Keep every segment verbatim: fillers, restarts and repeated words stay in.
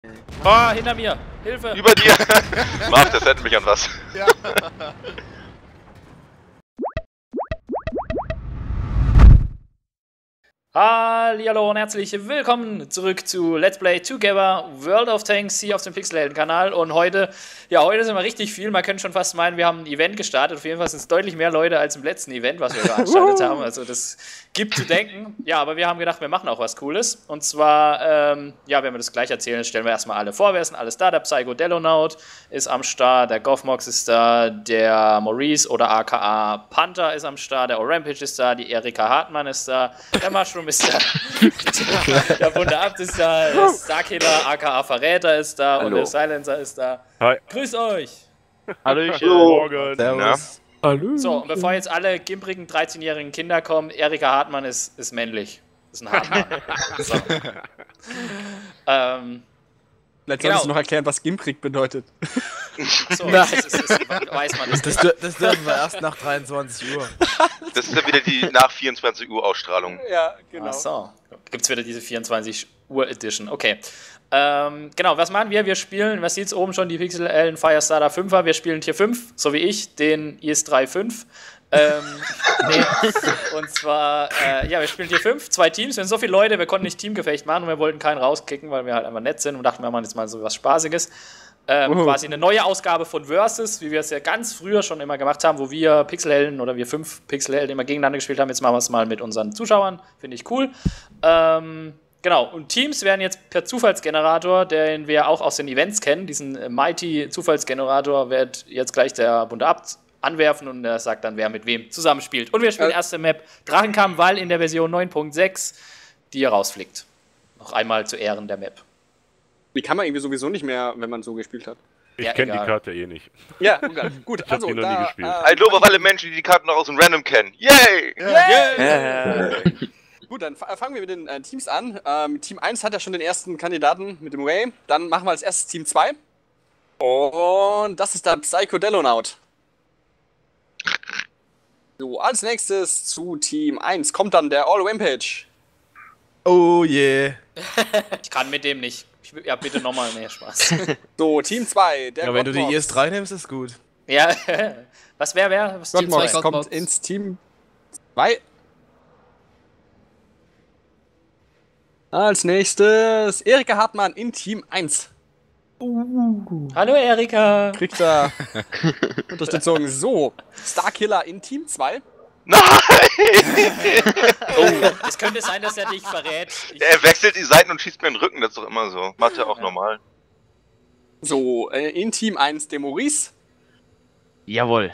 Oh, hinter mir! Hilfe! Über dir! Marv, das hätte mich an was. Ja. Hallihallo und herzlich willkommen zurück zu Let's Play Together World of Tanks hier auf dem Pixelhelden-Kanal. Und heute, ja, heute sind wir richtig viel. Man könnte schon fast meinen, wir haben ein Event gestartet. Auf jeden Fall sind es deutlich mehr Leute als im letzten Event, was wir veranstaltet haben. Also das gibt zu denken. Ja, aber wir haben gedacht, wir machen auch was Cooles. Und zwar, ähm, ja, wenn wir das gleich erzählen, stellen wir erstmal alle vor. Wer sind alles da? Der Psycho Delonaut ist am Start, der Goffmox ist da, der Maurice oder aka Panther ist am Start, der O-Rampage ist da, die Erika Hartmann ist da, der Mushroom ist da, der, der bunte Abt ist da, der Starkiller aka Verräter ist da. Hallo. Und der Silencer ist da. Hi. Grüß euch! Hallöchen. Morgen. Servus. Hallo. So, und bevor jetzt alle gimprigen dreizehnjährigen Kinder kommen, Erika Hartmann ist, ist männlich. Ist ein Hartmann. So. ähm, Vielleicht genau. solltest du noch erklären, was gimprig bedeutet. So, das, ist, das, ist, weiß man das Das, nicht. dür das dürfen wir erst nach dreiundzwanzig Uhr. Das ist dann wieder die nach vierundzwanzig Uhr Ausstrahlung. Ja, genau. Ach so. Gibt's wieder diese vierundzwanzig Uhr Edition. Okay. Ähm, genau, was machen wir? Wir spielen, was sieht's oben schon, die Pixel Firestarter fünfer. Wir spielen Tier fünf, so wie ich, den I S drei fünf. ähm, nee. Und zwar, äh, ja, wir spielen Tier fünf, zwei Teams. Wir sind so viele Leute, wir konnten nicht Teamgefecht machen und wir wollten keinen rauskicken, weil wir halt einfach nett sind und dachten, wir machen jetzt mal so was Spaßiges. Ähm, Uhu. Quasi eine neue Ausgabe von Versus, wie wir es ja ganz früher schon immer gemacht haben, wo wir Pixelhelden oder wir fünf Pixelhelden immer gegeneinander gespielt haben. Jetzt machen wir es mal mit unseren Zuschauern, finde ich cool. Ähm, genau, und Teams werden jetzt per Zufallsgenerator, den wir auch aus den Events kennen, diesen äh, Mighty Zufallsgenerator, wird jetzt gleich der bunte Abt anwerfen und er sagt dann, wer mit wem zusammenspielt. Und wir spielen Äh. erste Map Drachenkamm, weil in der Version neun Punkt sechs die hier rausfliegt. Noch einmal zu Ehren der Map. Die kann man irgendwie sowieso nicht mehr, wenn man so gespielt hat. Ich Ja, kenne die egal. Karte eh nicht. Ja, okay. Gut. Ich hab Also, die noch da, nie gespielt. Äh, Ein Lob auf alle Menschen, die die Karten noch aus dem Random kennen. Yay! Yeah. Gut, dann fa- fangen wir mit den äh, Teams an. Ähm, Team eins hat ja schon den ersten Kandidaten mit dem Ray. Dann machen wir als erstes Team zwei. Und das ist der Psycho Delonaut. So, als nächstes zu Team eins kommt dann der All-Rampage. Oh yeah. Ich kann mit dem nicht. Ich, will- ja, bitte nochmal mehr Spaß. So, Team zwei, der Ja, wenn du die Godmox. I S drei nimmst, ist gut. Ja, was wäre, wer? Was Team Godmox zwei? kommt ins Team zwei. Als nächstes Erika Hartmann in Team eins. Hallo Erika. Kriegt er Unterstützung. So, Starkiller in Team zwei. Nein! Oh, es könnte sein, dass er dich verrät. Ich, Er wechselt die Seiten und schießt mir in den Rücken, das ist doch immer so. Macht er auch normal. So, äh, in Team eins der Maurice. Jawohl.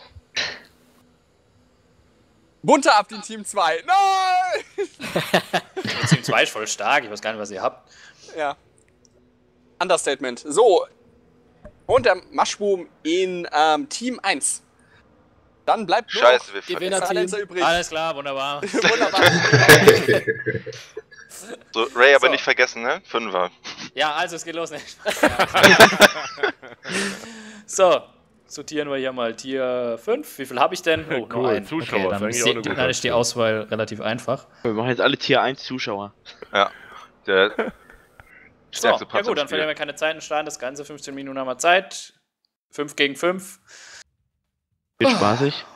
Bunter Abt in Team zwei. Nein! Team zwei ist voll stark. Ich weiß gar nicht, was ihr habt. Ja. Understatement. So. Und der Mushroom in ähm, Team eins. Dann bleibt nur Scheiße, wir noch vergessen. Silencer übrig. Alles klar, wunderbar. Wunderbar. So, Ray aber So. nicht vergessen, ne? Fünfer. Ja, also es geht los. So, sortieren wir hier mal Tier fünf. Wie viel habe ich denn? Oh, nur Cool, ein. Zuschauer, Okay, ist dann, eigentlich ist auch die, eine gute dann ist die Aktion. Auswahl relativ einfach. Wir machen jetzt alle Tier eins Zuschauer. Ja. Der So, stärkste ja Panzer gut, dann im verlieren wir Spiel. keine Zeit und starten das Ganze. fünfzehn Minuten haben wir Zeit. fünf gegen fünf. Wird spaßig.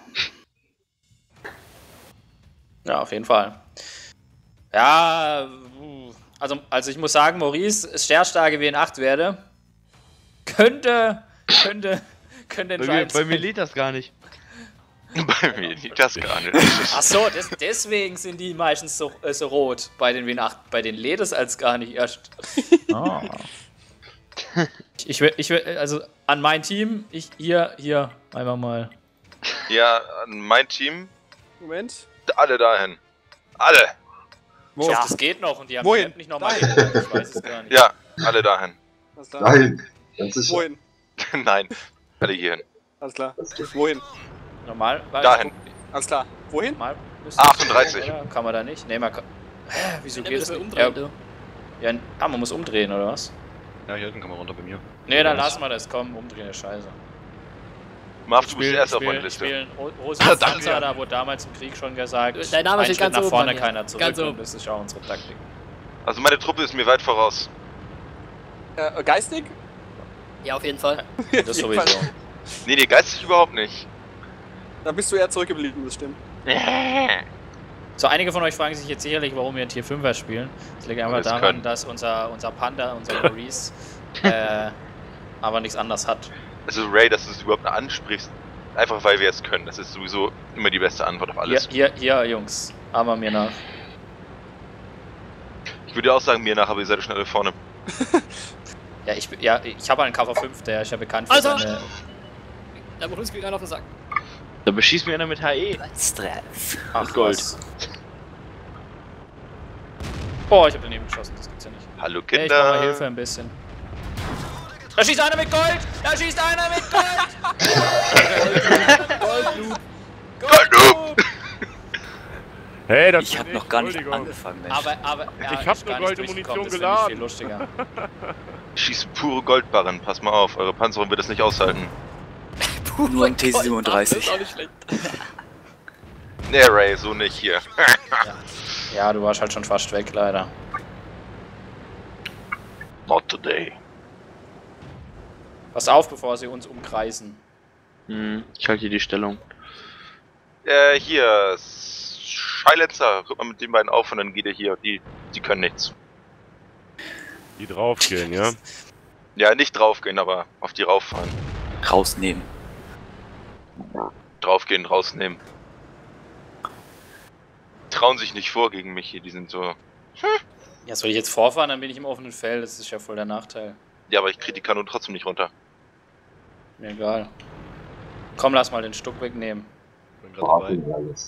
Ja, auf jeden Fall. Ja, uh, also, also ich muss sagen, Maurice ist stärkstarke W N acht werde. Könnte, könnte, könnte Bei mir, entscheidend bei mir sein. lädt das gar nicht. Bei mir liegt das gar nicht. Ach so, des, deswegen sind die meistens so, äh, so rot bei den W N acht. Bei den lädt es als gar nicht erst. Ah. Ich, ich will, ich will, also an mein Team, ich hier, hier, einfach mal. Ja, mein Team, Moment. alle dahin. Alle! Ich hoffe, das geht noch und die haben Wohin? die Map nicht nochmal Dahin. geändert. Ich weiß es gar nicht. Ja, alle dahin. Alles klar. Nein, ganz sicher. Wohin? Nein, alle hierhin. Alles klar. Wohin? Normal? Weil Dahin. Alles klar. Wohin? Normal achtunddreißig. Oder? Kann man da nicht? Ne, man kann. Hä, wieso Ja, geht das müssen wir nicht? umdrehen, Ja, ja, ah, man muss umdrehen, oder was? Ja, hier hinten kann man runter bei mir. Ne, dann lassen wir das. Komm, umdrehen ist scheiße. Marv, du bist Spielen, der erste auf spielen, meiner Liste. spielen Ro- Ah, Rosenpanzer, danke. da wurde damals im Krieg schon gesagt, Dein Name ein steht Schritt ganz nach oben vorne, bei mir. keiner zurück. Ganz Und oben. das ist auch unsere Taktik. Also meine Truppe ist mir weit voraus. Äh, geistig? Ja, auf jeden Fall. Das sowieso. Nee, nee, geistig überhaupt nicht. Da bist du eher zurückgeblieben, das stimmt. So, einige von euch fragen sich jetzt sicherlich, warum wir Tier fünfer spielen. Das liegt einfach Weil wir's daran, können. dass unser, unser Panda, unser Maurice, äh, aber nichts anderes hat. Also Ray, dass du es überhaupt ansprichst, einfach weil wir es können. Das ist sowieso immer die beste Antwort auf Hier, alles. hier, hier, Jungs, aber mir nach. Ich würde auch sagen, mir nach, aber ihr seid schnell vorne. Ja, ich, ja, ich habe einen K V fünf, der ist ja bekannt für Alter! seine... Da muss mir einer auf den Sack. Da beschießt mir einer mit H E. Stress. Ach, Gold. was. Boah, ich habe daneben geschossen, das gibt's ja nicht. Hallo Ja, ich brauche mal Kinder. Hilfe ein bisschen. Da schießt einer mit Gold! Da schießt einer mit Gold! Goldloop! Goldloop! Hey, das Ich bin hab noch gar nicht Entschuldigung. angefangen, Mensch. Aber, aber, ja, Ich hab ist nur gar nicht goldene durchgekommen, Munition das finde ich geladen. viel lustiger. Schieß pure Goldbarren, pass mal auf, eure Panzerung wird das nicht aushalten. Nur ein T siebenunddreißig. Das ist auch nicht schlecht. Nee, Ray, so nicht hier. Ja, du warst halt schon fast weg, leider. Not today. Pass auf, bevor sie uns umkreisen. Hm, ich halte hier die Stellung. Äh, hier, Silencer, rück mal mit den beiden auf und dann geht ihr hier. Die, die können nichts. Die draufgehen, ja? Ja, nicht draufgehen, aber auf die rauffahren. Rausnehmen. Draufgehen, rausnehmen. Trauen sich nicht vor gegen mich hier, die sind so... Ja, soll ich jetzt vorfahren, dann bin ich im offenen Feld, das ist ja voll der Nachteil. Ja, aber ich krieg die Kanone trotzdem nicht runter. Mir egal. Komm, lass mal den Stuck wegnehmen. Bin grad dabei.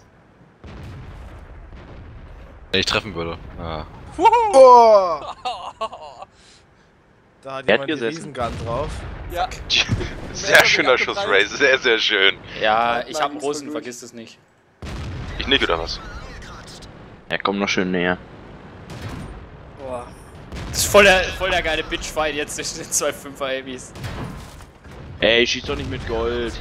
Wenn ich treffen würde. Ah. Oh! Da hat Er hat jemand die gesessen. Riesengun drauf. Ja. Sehr schöner Schuss, Ray, sehr, sehr schön. Ja, Ja, ich nein, hab einen nicht so Russen, gut. vergiss es nicht. Ich nicht, oder was? Ja, komm noch schön näher. Boah. Das ist voll der, voll der geile Bitchfight jetzt zwischen den zwei Fünfer-Abys. Ey, schieß doch nicht mit Gold.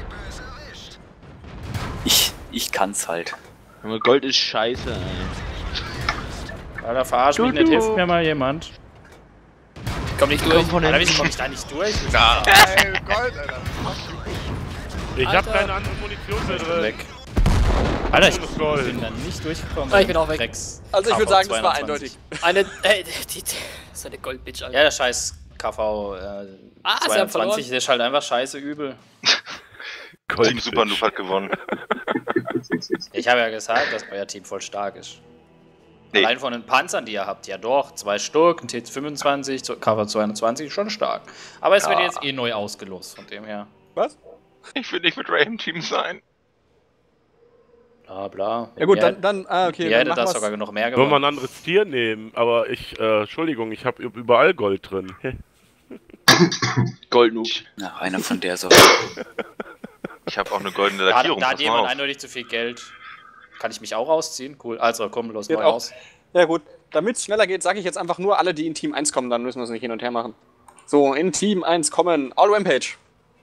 Ich, ich kann's halt. Junge, Gold ist scheiße, ey. Ja, da verarscht mich Du, nicht, du. hilft mir mal jemand. Komm nicht durch. Komm von Alter, hinten. wieso komm ich da nicht durch? Ey, Gold, Alter. Ich hab Alter. keine andere Munition mehr Ich bin drin. weg. Alter, ich Bonus Gold. bin da nicht durchgekommen. Ah, ich bin auch weg. Drecks Also ich K V würde sagen, das war zweiundzwanzig. eindeutig. Eine. Äh, die, die, so eine Goldbitch, Alter. Ja, der scheiß K V äh, Ah, sie haben zweiundzwanzig, verloren. der ist halt einfach scheiße übel. Team Super Noob hat gewonnen. Ich habe ja gesagt, dass euer Team voll stark ist. Nee. Allein von den Panzern, die ihr habt, ja doch, zwei Stück, ein T fünfundzwanzig, K V zweiundzwanzig, ist schon stark. Aber es wird Ja. jetzt eh neu ausgelost, von dem her. Was? Ich will nicht mit Ray im Team sein. Bla bla. Ja gut, Ihr- dann, dann ah, okay, Ihr dann hättet machen das wir's. sogar noch mehr Wollen wir gewonnen. ein anderes Tier nehmen? Aber ich, äh, Entschuldigung, ich habe überall Gold drin. Goldnoob. Na, einer von der Sorte. Ich habe auch eine goldene Da, Lackierung, da hat pass mal jemand auf. eindeutig zu viel Geld. Kann ich mich auch rausziehen? Cool. Also komm, los, Geht neu auch. aus. Ja gut, damit es schneller geht, sage ich jetzt einfach nur alle, die in Team eins kommen, dann müssen wir es nicht hin und her machen. So, in Team eins kommen All Rampage.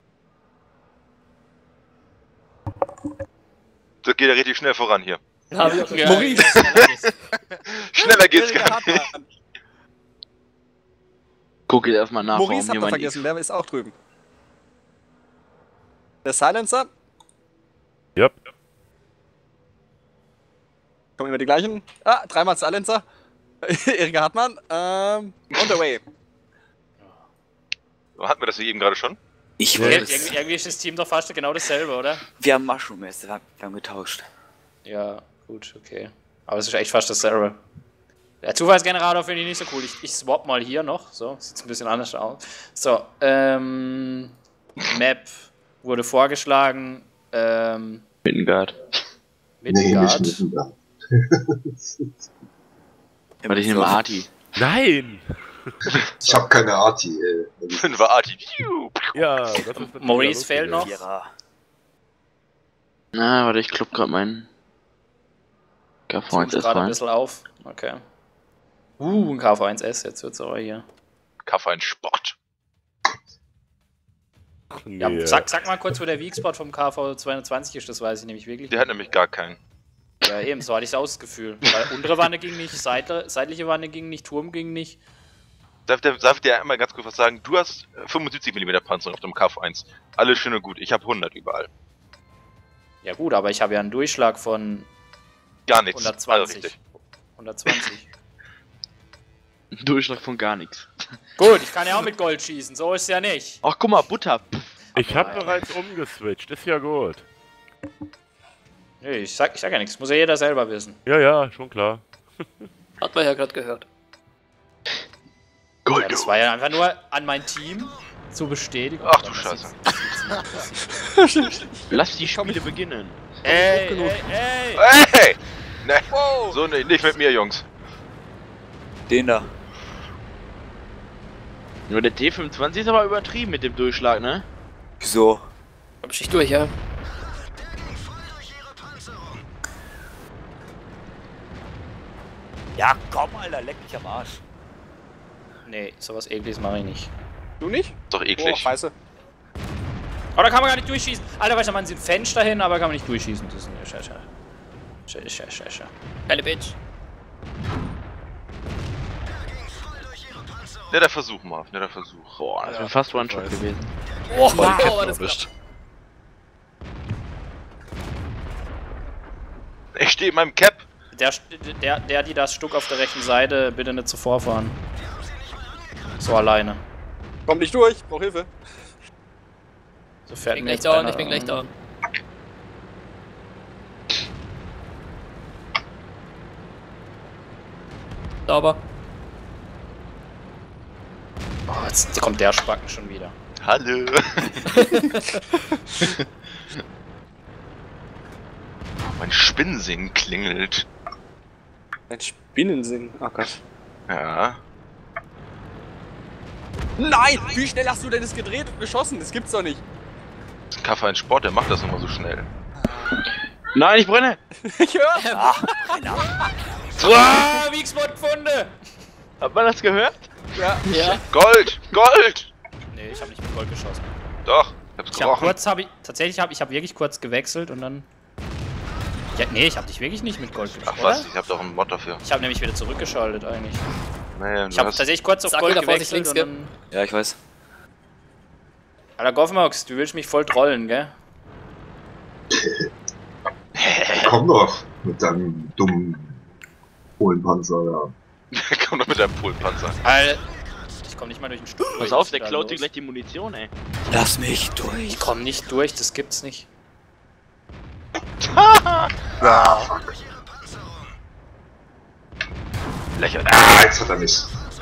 Das geht ja richtig schnell voran hier. Hab ich auch Ja, Maurice. ja, schneller geht's. Schneller geht's Erik gar nicht. Hartmann. Guck jetzt erstmal nach, Maurice warum hat man jemand vergessen, der ist auch drüben. Der Silencer, Yep. kommen immer die gleichen. Ah, dreimal Silencer. Erik Hartmann. Ähm, on the way. Hatten wir das hier eben gerade schon? Ich Ir wollte es. irgendwie, irgendwie ist das Team doch fast genau dasselbe, oder? Wir haben Mushroom erst, wir haben wir haben getauscht. Ja, gut, okay. Aber es ist echt fast dasselbe. Der Zufallsgenerator finde ich nicht so cool. Ich, ich swap mal hier noch. So, sieht ein bisschen anders aus. So, ähm. Map wurde vorgeschlagen. Ähm. Mittengard. Midgard. Warte, ich nehme Arti. Nein! Ich hab keine Arti, ey. Fünfer Arti. Ja, das ist natürlich Maurice lustig, fehlt ja. noch. Vierer. Na, warte, ich klopp grad meinen K V eins Zoomt S gerade ein rein. bisschen auf. Okay. Uh, ein K V eins S, jetzt wird's aber hier. Kaffee ein Sport. Nee. Ja, sag, sag mal kurz, wo der Weak-Spot vom K V zweihundertzwanzig ist, das weiß ich nämlich wirklich. Der hat nämlich gar keinen. Ja, eben, so hatte ich auch das Gefühl. Weil untere Wanne ging nicht, Seite, seitliche Wanne ging nicht, Turm ging nicht. Darf, der, darf ich dir einmal ganz kurz was sagen? Du hast fünfundsiebzig Millimeter Panzerung auf dem K V eins. Alles schön und gut. Ich habe hundert überall. Ja gut, aber ich habe ja einen Durchschlag von Gar nichts. hundertzwanzig. Also richtig. hundertzwanzig. Ein Durchschlag von gar nichts. Gut, ich kann ja auch mit Gold schießen, so ist ja nicht. Ach, guck mal, Butter. Ich habe Nein. bereits umgeswitcht, ist ja gut. Nee, ich sag, ich sag ja nichts, muss ja jeder selber wissen. Ja, ja, schon klar. Hat man ja gerade gehört. Gold. Ja, das war ja einfach nur an mein Team zur Bestätigung. Ach du Das Scheiße. ist- Lass die Spiele beginnen. Ey, genug. ey, ey! Hey! Ne, Wow. so ne, nicht mit mir, Jungs. Den da. Nur der T fünfundzwanzig ist aber übertrieben mit dem Durchschlag, ne? Wieso? Komm ich durch, ja. Ja, komm, Alter, leck mich am Arsch. Nee, sowas ekliges mache ich nicht. Du nicht? Ist doch Oh, eklig. scheiße. Aber da kann man gar nicht durchschießen. Alter, weißt du, man sieht Fenster hin, aber kann man nicht durchschießen. Das ist eine Scheiße. Scheiße, scheiße, scheiße. Geile Bitch. Netter Versuch, Marv, netter Versuch. Boah, das Ja, wäre fast One-Shot weiß. gewesen. Oh, Voll wow, Ketten war das erwischt. Ich stehe in meinem Cap. Der, der, der, die das Stück auf der rechten Seite, bitte nicht zuvor fahren. So alleine. Komm nicht durch, brauch Hilfe. So Ich fährt bin mir gleich jetzt down, einer ich bin gleich an. down. Sauber. Oh, jetzt kommt der Spacken schon wieder. Hallo. Mein Spinnensingen klingelt. Ein Spinnensinn. Oh Gott. Ja. Nein! Wie schnell hast du denn das gedreht und geschossen? Das gibt's doch nicht. Das ist ein K V eins Sport, der macht das immer so schnell. Nein, ich brenne! Ich höre. Ah, Wiegsmod-Pfunde! Hat man das gehört? Ja. Ja. Gold! Gold! Nee, ich habe nicht mit Gold geschossen. Doch, ich hab's Ich habe gerochen. kurz, habe ich, tatsächlich habe ich habe wirklich kurz gewechselt und dann... Ja, nee, ich habe dich wirklich nicht mit Gold Ach geschossen, was, oder? ich hab doch einen Mod dafür. Ich habe nämlich wieder zurückgeschaltet eigentlich. Nee, Ich du habe hast... tatsächlich kurz auf Sag Gold wieder, Vorsicht, gewechselt links, und dann... Ja, ich weiß. Alter, Goffmox, du willst mich voll trollen, gell? Komm doch mit deinem dummen Polenpanzer, ja. Komm doch mit deinem Polenpanzer. Alter, ich komm nicht mal durch den Stuhl. Pass durch. auf, Was ist der da klaut dir los? gleich die Munition, ey. Lass mich durch. Ich komm nicht durch, das gibt's nicht. Ah, fuck. Lächerlich. Ah, jetzt hat er mich.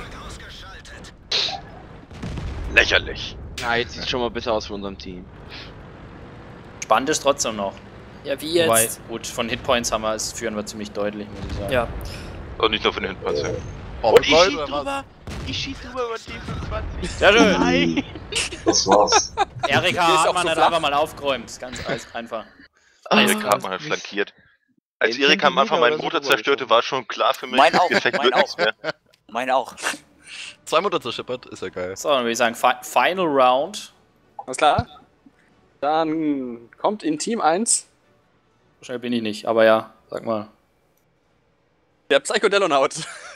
Lächerlich. Ja, jetzt sieht schon mal besser aus für unserem Team. Spannend ist trotzdem noch. Ja, wie Wobei, jetzt? gut, von Hitpoints haben wir, es führen wir ziemlich deutlich, muss ich sagen. Ja. Und nicht nur für den Hitpanzer. Oh, Und ich Gold schieß oder was? drüber! Ich schieß drüber über T fünfundzwanzig! Sehr schön. Nein! Das war's. Erika Hier ist hat auch man so nicht flach. einfach mal aufgeräumt. Ist ganz eis- einfach. Erika hat man halt flankiert. Als Zehn Erika am Anfang meinen Zentimeter Motor oder so zerstörte, war schon klar für mich, Mein auch, Effekt mein wird nichts auch. mehr. Mein auch. Zwei Mutter zerschippert, ist ja geil. So, dann würde ich sagen, fi Final Round. Alles klar? Dann kommt in Team eins So schnell bin ich nicht, aber ja, sag mal. der Psychodellonaut.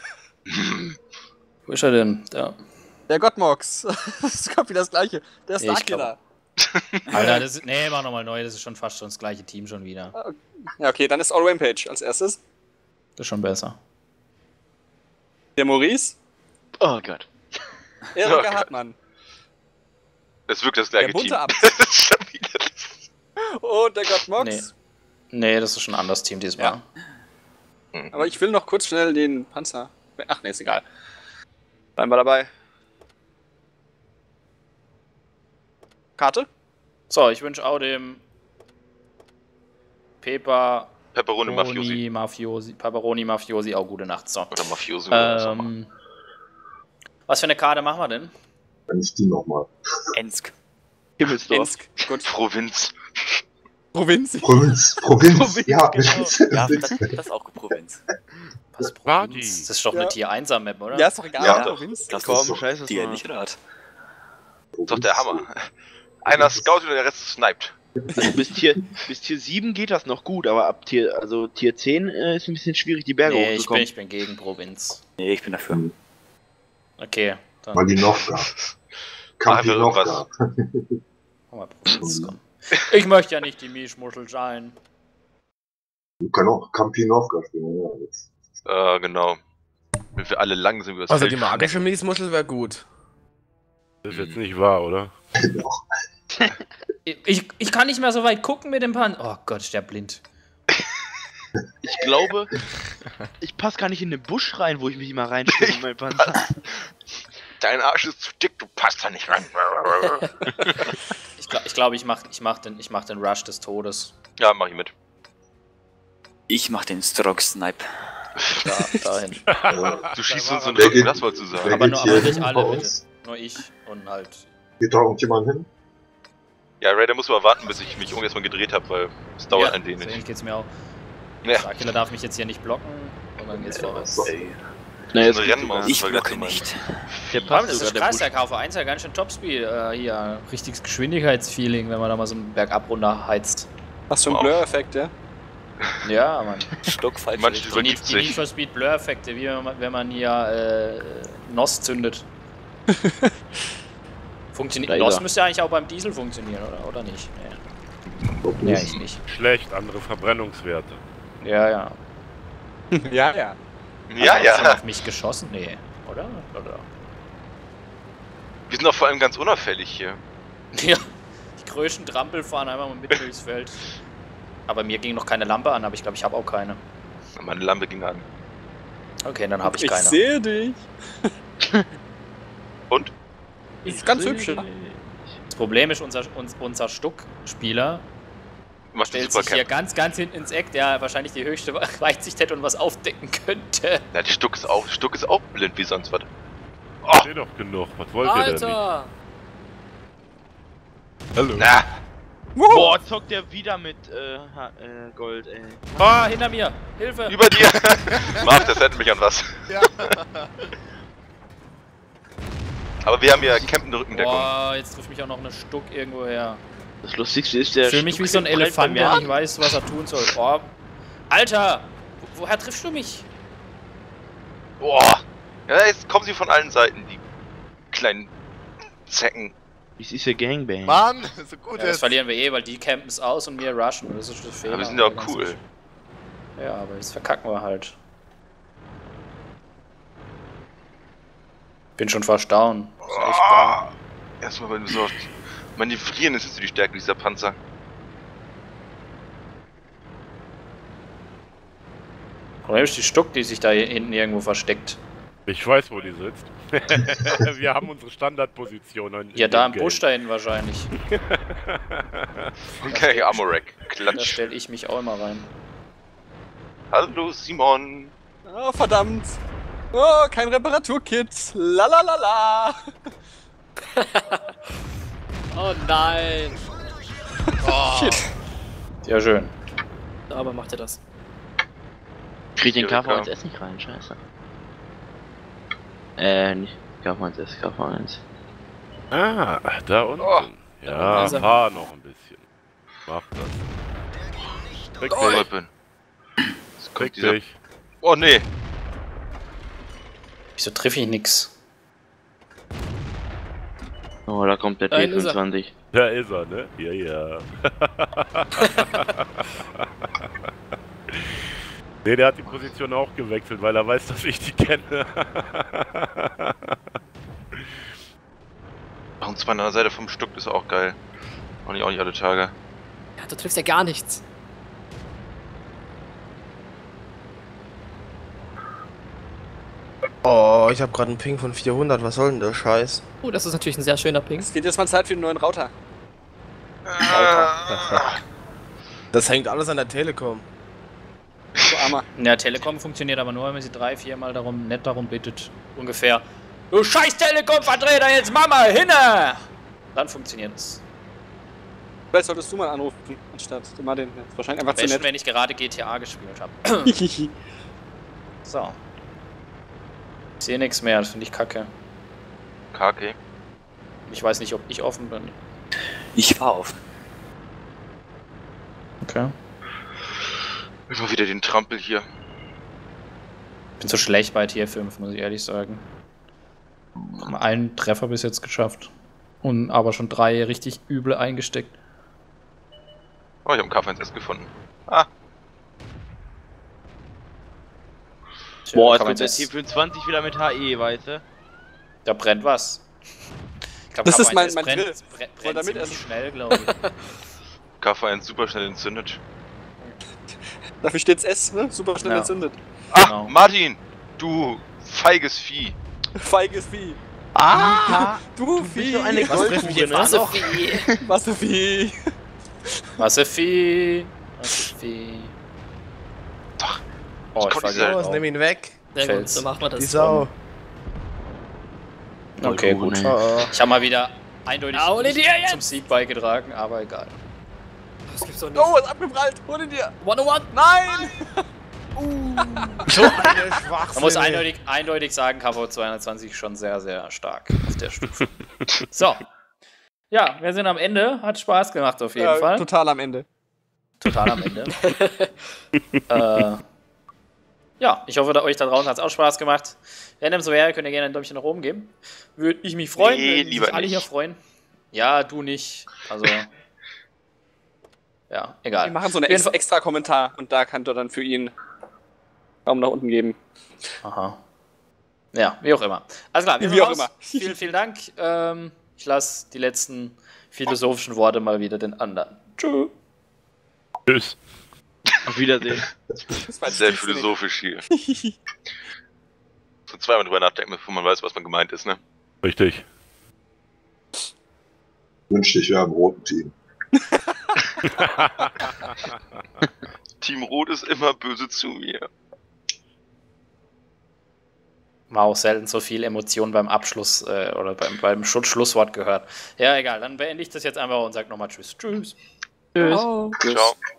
Wo ist er denn? Da. Der Gottmox. Das kommt wieder das gleiche. Der Nee, ich Starkiller. Alter, das ist, nee, mach nochmal neu, das ist schon fast schon das gleiche Team schon wieder. Ja, okay, dann ist All Rampage als erstes. Das ist schon besser. Der Maurice. Oh Gott. Erika Oh Gott. Hartmann. Es wirkt das gleiche Der bunte Team. Abt. Das ist schon wieder- Und der Gottmox. Nee. Nee, das ist schon ein anderes Team diesmal. Ja. Aber ich will noch kurz schnell den Panzer. Ach nee, ist egal. Bleiben wir dabei. Karte? So, ich wünsche auch dem Pepa Pepperoni Mafiosi. Mafiosi. Mafiosi, Pepperoni Mafiosi auch gute Nacht. So. Oder Mafiosi. oder was auch immer. Ähm, was für eine Karte machen wir denn? Wenn ich die nochmal. Ensk. Himmelsdorf. Ensk. Gut. Provinz. Provinz. Provinz, Provinz, ja. genau. Ja, das, das ist auch Provinz. Was Party. Provinz? Das ist doch Ja. eine Tier eins Map, oder? Ja, ist doch egal. Ja. Provinz. Das Komm, ist scheiß es die mal. nicht Rat. Das ist doch der Hammer. Einer scoutet und der Rest sniped. Also bis Tier, bis Tier sieben geht das noch gut, aber ab Tier, also Tier zehn äh, ist ein bisschen schwierig, die Berge Nee, ich bin, hochzukommen. ich bin gegen Provinz. Nee, ich bin dafür. Okay. Dann Malinovka. Kampinovka. komm mal, Provinz, komm. Ich möchte ja nicht die Mischmuschel sein. Du kannst auch Kampinovka spielen, ja. Das Äh, genau. Wenn wir alle lang sind, wir das Also Feld die magische schnecken. Miesmuschel wäre gut. Das ist jetzt nicht wahr, oder? doch. Ich, ich kann nicht mehr so weit gucken mit dem Pan. Oh Gott, ich sterb blind. Ich glaube, ich passe gar nicht in den Busch rein, wo ich mich immer reinstelle in mein Panzer. Dein Arsch ist zu dick, du passt da nicht rein. Ich glaube, ich, glaub, ich mach, ich, mach den, ich mach den Rush des Todes. Ja, mach ich mit. Ich mach den Stroke Snipe. Da, dahin. Ja. Du schießt uns so einen Wer Rücken, geht- das wolltest du sagen. Wer Aber geht nur- hier aber nicht hin alle, bei bitte. uns? Nur ich und halt. Geht da irgendjemand hin? Ja, Ray, da muss man warten, bis ich mich irgendwas mal gedreht habe, weil es dauert ein So wenig. ähnlich geht's mir auch. Ja. Dracula darf mich jetzt hier nicht blocken und dann geht's vorwärts. So. Na, jetzt jetzt geht's sogar. Ich war blocke gemein. nicht. Der Vor allem, passt das ist sogar, der krass, der Busch. K V eins ja ganz schön Topspeed. Äh, hier, richtiges Geschwindigkeitsfeeling, wenn man da mal so einen Bergab runter heizt. Was für ein Wow. Blur-Effekt, ja? Ja, man. Stockfalsch. Manche Die, übergibt die Need sich. for Speed Blur-Effekte, wie wenn man, wenn man hier äh, N O S zündet. Funktioniert. Leider. N O S müsste ja eigentlich auch beim Diesel funktionieren, oder? Oder nicht? Doch Nee, nicht. eigentlich nicht. Schlecht, andere Verbrennungswerte. Ja, ja. Ja, ja. Ja, Hat er schon ja. auf mich geschossen? Nee. Oder? Oder? Wir sind doch vor allem ganz unauffällig hier. Ja. Die größten Trampel fahren einmal mal mit durchs Feld. Aber mir ging noch keine Lampe an, aber ich glaube, ich habe auch keine. Meine Lampe ging an. Okay, dann habe ich Ich keine. sehe dich. Und? Ist ganz hübsch, ja. Das Problem ist, unser, uns, unser Stuck-Spieler Macht stellt super sich hier Camp. ganz, ganz hinten ins Eck, der wahrscheinlich die höchste Weitsicht hätte und was aufdecken könnte. Ja, die Stuck ist auch, Stuck ist auch blind wie sonst was. Oh. Steht doch genug. Was wollt ihr denn nicht? Alter! Hallo. Na, Boah, zockt der wieder mit äh, Ha- äh, Gold, ey. Oh, hinter mir! Hilfe! über dir. Marc, das hält mich an was. Aber wir haben ja campende Rückendeckung. Boah, jetzt trifft mich auch noch eine Stuck irgendwo her. Das Lustigste ist der. Ich fühle mich wie so ein Stuck fällt bei Elefant, mir der ab. nicht weiß, was er tun soll. Boah. Alter! Wo, woher triffst du mich? Boah. Ja, jetzt kommen sie von allen Seiten, die kleinen Zecken. Das ist ja Gangbang. Mann, so gut Ja, das ist. verlieren wir eh, weil die campen es aus und wir rushen. Das ist das Fehler. Aber wir sind ja auch cool. Ja, aber jetzt verkacken wir halt. Bin schon fast down. Das ist echt down. Oh, erstmal beim so manövrieren ist jetzt so die Stärke dieser Panzer. Problem ist die Stuck, die sich da hinten irgendwo versteckt. Ich weiß, wo die sitzt. Wir haben unsere Standardposition. in- Ja, in da dem im Busch Game. da hinten wahrscheinlich. Okay, Amorek. Da Klatsch. stelle ich mich auch immer rein. Hallo Simon. Oh, verdammt. Oh, kein Reparaturkit. La la la la. Oh nein! Shit. Ja, schön. Aber macht er das. Krieg den Ja, K V eins S nicht rein, scheiße. Äh, nicht K V eins S, K V eins. Ah, da unten. Oh. Ja, unten ist er. fahr noch ein bisschen. Mach das. Krieg dich. Weapon. Jetzt kommt Krieg dieser... dich. Oh nee. Wieso treffe ich nix? Oh, da kommt der Da T hinten ist er. fünfundzwanzig. Da ist er, ne? Ja, ja. Ne, der hat die Position auch gewechselt, weil er weiß, dass ich die kenne. Ach, und zwar an der Seite vom Stück ist auch geil. Auch nicht, auch nicht alle Tage. Ja, du triffst ja gar nichts. Oh, ich habe gerade einen Ping von vierhundert. Was soll denn der Scheiß? Oh, das ist natürlich ein sehr schöner Ping. Es geht jetzt mal Zeit für den neuen Router. Ah, Das hängt alles an der Telekom. So armer. Ja, Telekom funktioniert aber nur, wenn man sie drei, viermal darum, nett darum bittet. Ungefähr. Du scheiß Telekom-Vertreter, jetzt Mama, hinne! Dann funktioniert es. Vielleicht solltest du mal anrufen, anstatt immer den. Das ist wahrscheinlich einfach zu Besten, nett. wenn ich gerade G T A gespielt habe. So. Ich sehe nichts mehr, das finde ich kacke. K K. Ich weiß nicht, ob ich offen bin. Ich war auf. Okay. Immer wieder den Trampel hier. Bin so schlecht bei Tier fünf, muss ich ehrlich sagen. Haben einen Treffer bis jetzt geschafft. Und aber schon drei richtig üble eingesteckt. Oh, ich habe einen K eins S gefunden. Ah. Tja, Boah, jetzt kann man kommt der das- T fünfundzwanzig wieder mit H E, weißt du? Da brennt was. Ich glaub, Das K ist mein- eins S mein brennt, Drill. brennt, Wollt brennt ihr ziemlich mitessen? schnell, glaube ich. K eins super schnell entzündet. Dafür steht's S, ne? Super schnell Ja. entzündet. Ah, Genau. Martin! Du feiges Vieh! Feiges Vieh. Ah! Du bist Vieh. doch eine Was trifft mich jetzt Goldkugel, an? ne? Wasservieh. Was für Vieh. Wasservieh. Wasservieh. Doch. Oh, ich kommt war dieser- gleich Los, auf. nimm ihn weg. Sehr Fels. gut, so machen wir das. Die Sau. Okay, gut. Oh, oh. Ich habe mal wieder eindeutig Ja, hol ihn nicht dir jetzt! zum Sieg beigetragen, aber egal. Das gibt's doch nicht. Oh, ist abgeprallt. Hol ihn dir. one oh one! Nein. So eine Man Schwachsinn. muss eindeutig, eindeutig sagen, K V zweihundertzwanzig schon sehr, sehr stark auf der Stufe. So. Ja, wir sind am Ende. Hat Spaß gemacht auf jeden Ja, Fall. total am Ende. Total am Ende. äh, ja, ich hoffe, euch da draußen hat es auch Spaß gemacht. Wenn dem so wäre, könnt ihr gerne ein Däumchen nach oben geben. Würde ich mich freuen, Nee, wenn sich lieber alle nicht. hier freuen. Ja, du nicht. Also. Ja, Wir egal. machen so einen Jeden extra, Fall- extra Kommentar und da könnt ihr dann für ihn Raum nach unten geben. Aha. Ja, wie auch immer. Also klar, wir Wie sind auch raus. immer. Vielen, vielen Dank. Ähm, ich lasse die letzten philosophischen Worte mal wieder den anderen. Tschüss. Tschüss. Auf Wiedersehen. Das war jetzt Sehr tiefsinnig. philosophisch hier. So zweimal drüber nachdenken, bevor man weiß, was man gemeint ist, ne? Richtig. Wünschte ich wäre im roten Team. Team Rot ist immer böse zu mir. War auch selten so viel Emotion beim Abschluss äh, oder beim, beim Schlu- Schlusswort gehört. Ja, egal. Dann beende ich das jetzt einfach und sage nochmal Tschüss. Tschüss. Tschüss. Ciao.